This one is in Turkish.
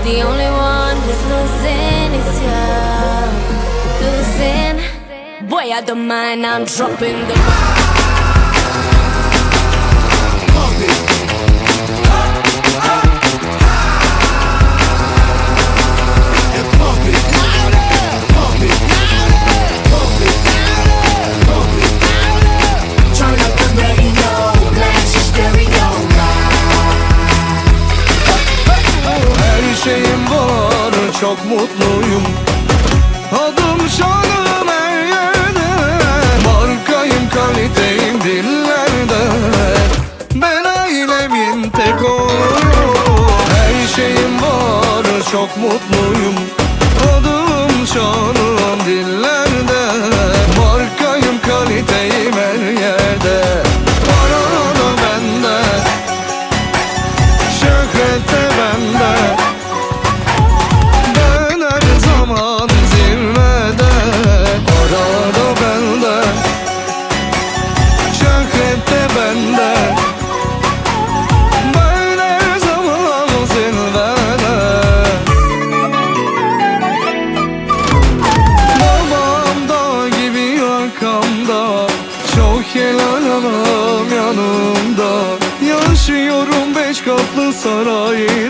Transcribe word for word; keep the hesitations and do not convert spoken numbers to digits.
The only one who's losing is you. Losing. Boy, I don't mind, I'm dropping the çok mutluyum. Adım şanım her yerde, markayım kaliteyim dillerde. Ben ailemin tek oğluyum. Her şeyim var, çok mutluyum. Adım şanım dillerde, markayım kaliteyim her yerde. Para da bende, şöhret de bende. Helalim yanımda, yaşıyorum beş katlı sarayda.